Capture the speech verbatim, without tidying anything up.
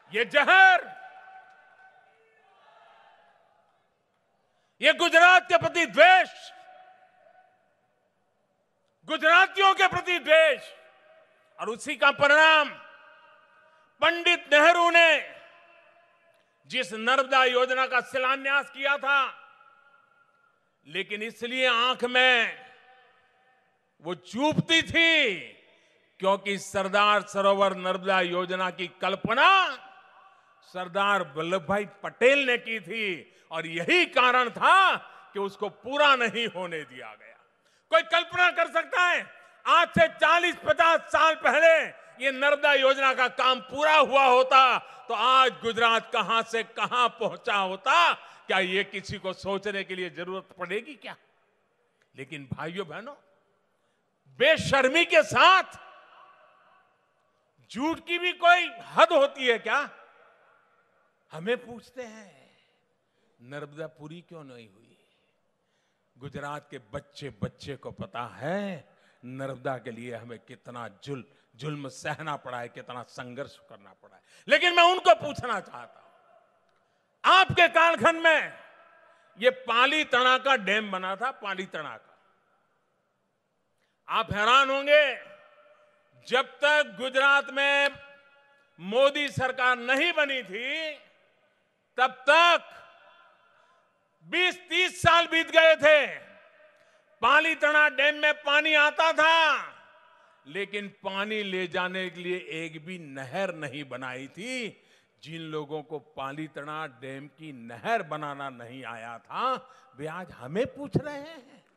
ये जहर, ये गुजरात के प्रति द्वेष, गुजरातियों के प्रति द्वेष, और उसी का परिणाम पंडित नेहरू ने जिस नर्मदा योजना का शिलान्यास किया था, लेकिन इसलिए आंख में वो चुभती थी क्योंकि सरदार सरोवर नर्मदा योजना की कल्पना सरदार वल्लभ भाई पटेल ने की थी और यही कारण था कि उसको पूरा नहीं होने दिया गया। कोई कल्पना कर सकता है आज से चालीस पचास साल पहले ये नर्मदा योजना का काम पूरा हुआ होता तो आज गुजरात कहां से कहां पहुंचा होता? क्या ये किसी को सोचने के लिए जरूरत पड़ेगी क्या? लेकिन भाइयों बहनों, बेशर्मी के साथ झूठ की भी कोई हद होती है क्या? हमें पूछते हैं नर्मदा पूरी क्यों नहीं हुई? गुजरात के बच्चे बच्चे को पता है नर्मदा के लिए हमें कितना जुल जुल्म सहना पड़ा है, कितना संघर्ष करना पड़ा है। लेकिन मैं उनको पूछना चाहता हूं, आपके कालखंड में ये पाली तणा का डैम बना था, पाली तणा का। आप हैरान होंगे, जब तक गुजरात में मोदी सरकार नहीं बनी थी तब तक बीस तीस साल बीत गए थे, पाली तणा डैम में पानी आता था, लेकिन पानी ले जाने के लिए एक भी नहर नहीं बनाई थी। जिन लोगों को पाली तणा डैम की नहर बनाना नहीं आया था वे आज हमें पूछ रहे हैं।